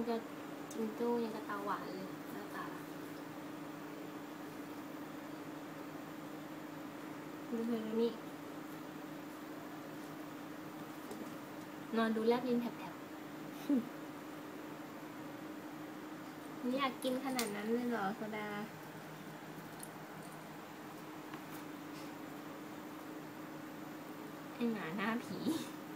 จะจิงโจ้ยังกระตาหวานเลยหน้าตาดูเธอนี่นอนดูแลบลิ้นแผลบๆนี่อยากกินขนาดนั้นเลยเหรอโซดาไอหมาหน้าผี